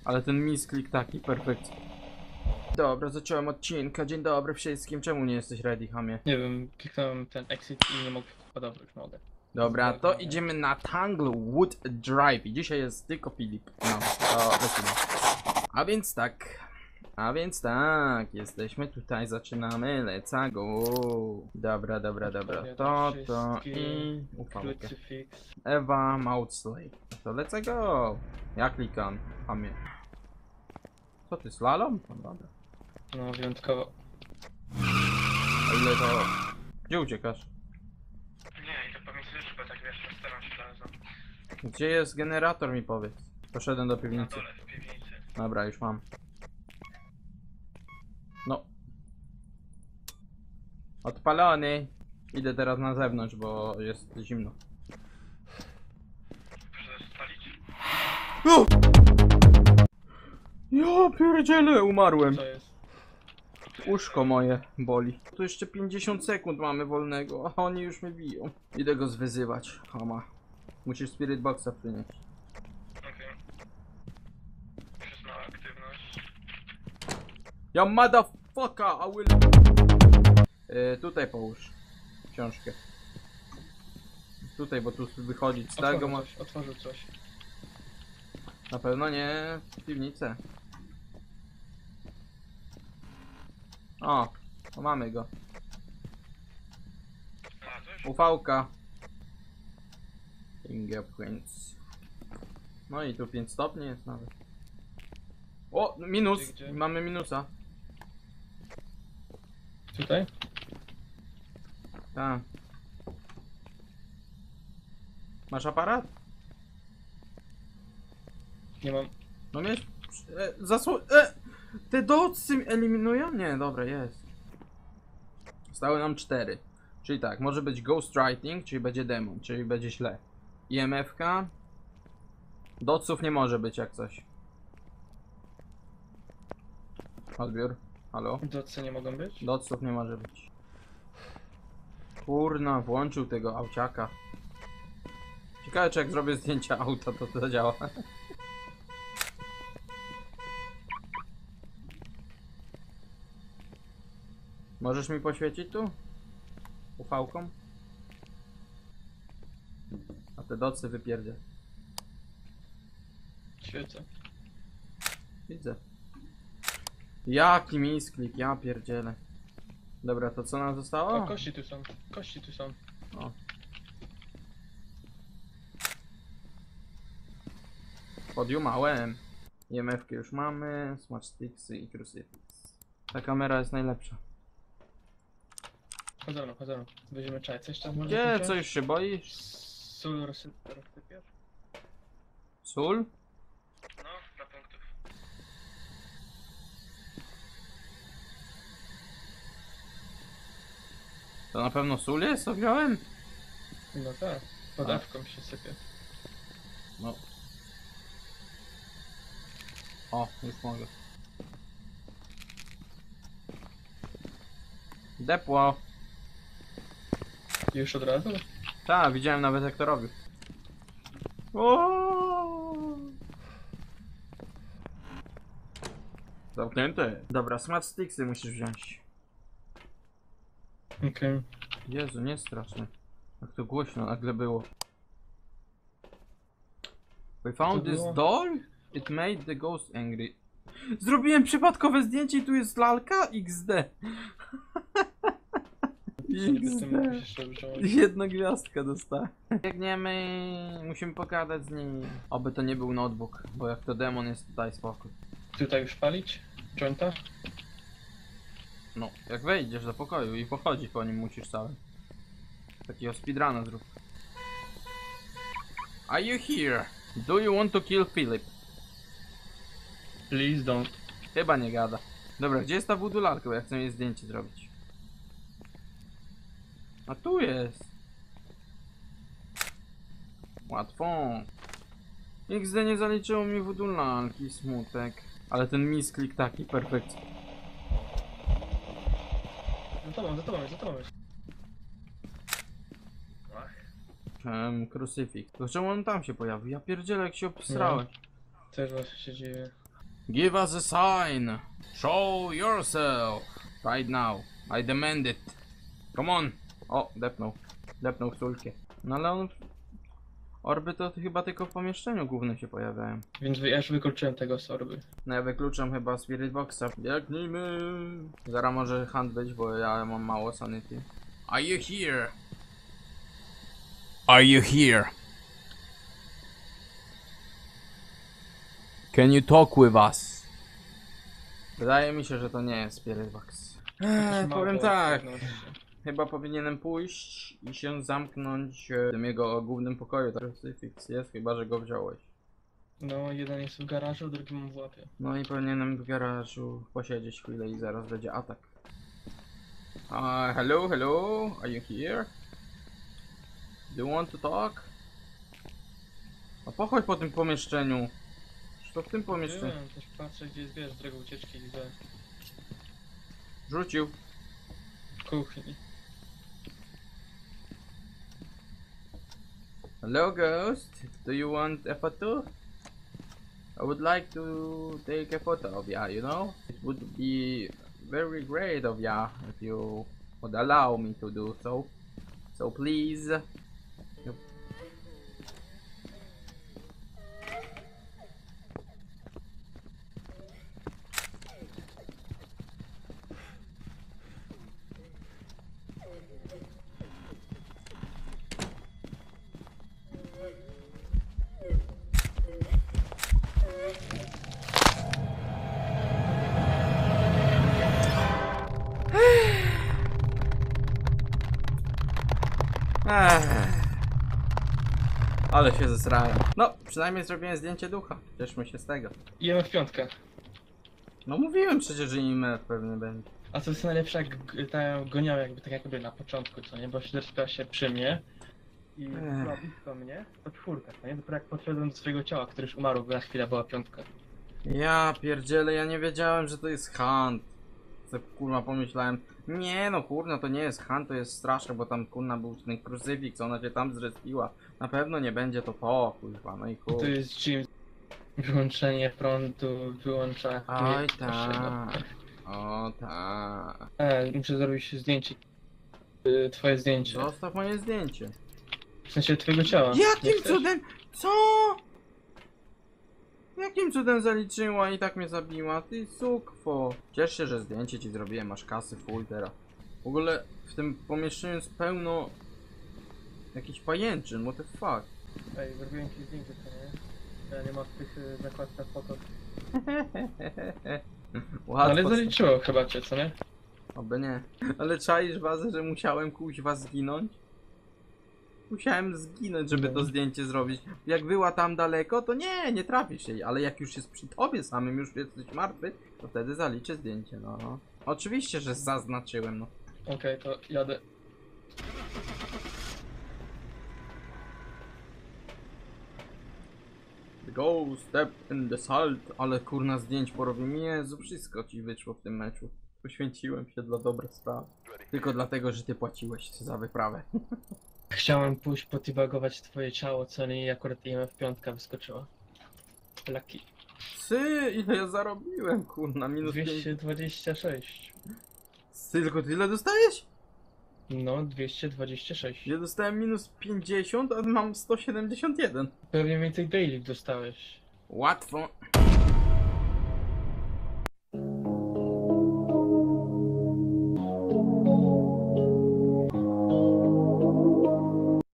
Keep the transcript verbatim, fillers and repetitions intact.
Ale ten misklik taki, perfekt. Dobra, zacząłem odcinka. Dzień dobry wszystkim. Czemu nie jesteś ready, hamie? Nie wiem, kliknąłem ten exit i nie mogę. O dobra, już mogę. Dobra, to idziemy na Tanglewood Drive. I dzisiaj jest tylko Filip. No, to lecimy. A więc tak. A więc tak, jesteśmy tutaj, zaczynamy, let's go. Dobra, dobra, dobra. To, to i ufałkę. Crucifix. Ewa Maudsley. To let's go. Ja klikam, hamie. Co ty, slalom? No dobra. No wyjątkowo. A ile to... Gdzie uciekasz? Nie, idę po misję, bo tak wiesz, staram się znalazłem. Gdzie jest generator, mi powiedz. Poszedłem do Na piwnicy. dole w piwnicy. Dobra, już mam. No. Odpalony. Idę teraz na zewnątrz, bo jest zimno. Proszę spalić. O! Ja pierdzielę, umarłem. Co jest? Uszko moje boli. Tu jeszcze pięćdziesiąt sekund mamy wolnego, a oni już mnie biją. Idę go zwyzywać, hama. Musisz Spirit Boxa przynieść. Okej. Okay. Już mała aktywność. Ja motherfucker, I will... Yy, tutaj połóż książkę. Tutaj, bo tu wychodzić z tego Otworzył ma... coś, otworzył coś. Na pewno nie w piwnicę. O, to mamy go. Znalazłeś? Ufałka. Fingerprints. No i tu pięć stopni jest nawet. O, minus! Gdzie, gdzie? Mamy minusa. Tutaj? Tak. Masz aparat? Nie mam. No mieć... E, zasło... E, te docy eliminują? Nie, dobra, jest. Stały nam cztery. Czyli tak, może być ghostwriting, czyli będzie demon, czyli będzie źle. I M F-ka. Doców nie może być jak coś. Odbiór. Halo? Docy nie mogą być? Doców nie może być. Kurna, włączył tego auciaka. Ciekawe, czy jak zrobię zdjęcia auta, to to zadziała. Możesz mi poświecić tu? Ufałką? A te docy wypierdzie. Świecę. Widzę. Jaki misklik, ja pierdzielę. Dobra, to co nam zostało? O, kości tu są. Kości tu są. O. Podjumałem. I M F-ki już mamy, smart sticksy i crucifix. Ta kamera jest najlepsza. Chodź za mną, chodź za mną. Weźmiemy czaj. Coś tam może Gdzie? wziąć? Co, już się boisz? Sól rozsyp- rozsypiesz? Sól? No, dla punktów. To na pewno sól jest, co wziąłem? No tak. Podawką się sypie. No. O, już mogę. Depło. Już od razu? Tak, widziałem nawet jak to robił. O! Zamknięte. Dobra, smart sticksy musisz wziąć. Okej. Okay. Jezu, nie straszne. Jak to głośno nagle było. We found To this było? doll. It made the ghost angry. Zrobiłem przypadkowe zdjęcie i tu jest lalka? X D. X D. Jedna gwiazdka dostała. Biegniemy. Musimy pogadać z nim. Oby to nie był notebook, bo jak to demon jest, tutaj spokój. Tutaj już palić? Jointa? No, jak wejdziesz do pokoju i pochodzi po nim musisz cały. Takiego speedruna zrób. Are you here? Do you want to kill Philip? Please don't. Chyba nie gada. Dobra, gdzie jest ta voodoo lalka, bo ja chcę jej zdjęcie zrobić. A tu jest. Łatwo. X D nie zaliczyło mi voodoo lalki, smutek. Ale ten misklik taki, perfekt. Za tobą, za tobą, za tobą. Um, crucifix. To czemu on tam się pojawił? Ja pierdzielę jak się obsrałem. Też właśnie się dzieje. Give us a sign. Show yourself. Right now. I demand it. Come on. O, depnął. Depnął w sulkę. No ale on... Orby to chyba tylko w pomieszczeniu głównym się pojawiają. Więc wy- ja już wykluczyłem tego z orby. No ja wykluczam chyba Spirit Boxa. Biegnijmy. Zaraz może hand być, bo ja mam mało sanity. Are you here? Are you here? Can you talk with us? Wydaje mi się, że to nie jest Spirit Box. Eee, powiem tak. Chyba powinienem pójść i się zamknąć e, w tym jego głównym pokoju. Tak, Crucifix jest, chyba że go wziąłeś. No, jeden jest w garażu, drugi mam w łapie. No i powinienem w garażu posiedzieć chwilę i zaraz będzie atak. Uh, hello, hello, are you here? Do you want to talk? A pochodź po tym pomieszczeniu. Co w tym pomieszczeniu? Byłem, też patrzę gdzie jest, wiesz, droga ucieczki, widzę. Rzucił. W kuchni. Hello ghost, do you want a photo? I would like to take a photo of ya, you know? It would be very great of ya if you would allow me to do so. So please. Ech. Ale się zesrałem. No, przynajmniej zrobiłem zdjęcie ducha. Cieszmy się z tego. Jemy w piątkę. No mówiłem przecież, że im pewnie będzie. A co jest najlepsze, jak g- ta goniał jakby tak jakby na początku, co nie? Bo śledczka się przy mnie i Ech. była blisko mnie, to czwórka, co nie? Dopiero jak podszedłem do swojego ciała, który już umarł, na chwilę była piątka. Ja pierdzielę, ja nie wiedziałem, że to jest hunt. Co kurwa pomyślałem, nie no kurna, to nie jest hunt, to jest straszek, bo tam kurna był ten krucyfiks, ona cię tam zrespiła. Na pewno nie będzie to to, kurwa, no i To kurwa. jest Jim. Wyłączenie prądu, wyłącza... Oj nie, proszę, no. tak. O tak. E, muszę zrobić zdjęcie. Y, Twoje zdjęcie. Zostaw moje zdjęcie. W sensie twojego ciała. Nie Jakim chcesz? cudem? Co? Jakim cudem zaliczyła i tak mnie zabiła? Ty sukwo. Ciesz się, że zdjęcie ci zrobiłem, masz kasy full teraz. W ogóle w tym pomieszczeniu jest pełno jakichś pajęczyn, what the fuck. Ej, zrobiłem ci zdjęcie, co nie? Ja nie ma w tych y, zakładkach foto. No, ale Łatwo. zaliczyło chyba cię, co nie? Oby nie. Ale czaisz wazę, że musiałem kuźwa zginąć? Musiałem zginąć, żeby to zdjęcie zrobić. Jak była tam daleko, to nie, nie trafisz jej. Ale jak już jest przy tobie samym, już jesteś martwy, to wtedy zaliczę zdjęcie, no. Oczywiście, że zaznaczyłem, no. Okej, to jadę. Go, step in the salt. Ale kurna zdjęć porobimy. Jezu, wszystko ci wyszło w tym meczu. Poświęciłem się dla dobrych spraw. Tylko dlatego, że ty płaciłeś za wyprawę. Chciałem pójść potibagować twoje ciało, co nie? I akurat I M F piątka wyskoczyła. Lucky. Ty, ile ja zarobiłem, kurna, minus pięć. dwieście dwadzieścia sześć. Tylko tyle dostajesz? No, dwieście dwadzieścia sześć. Ja dostałem minus pięćdziesiąt, a mam sto siedemdziesiąt jeden. Pewnie więcej daily dostałeś. Łatwo.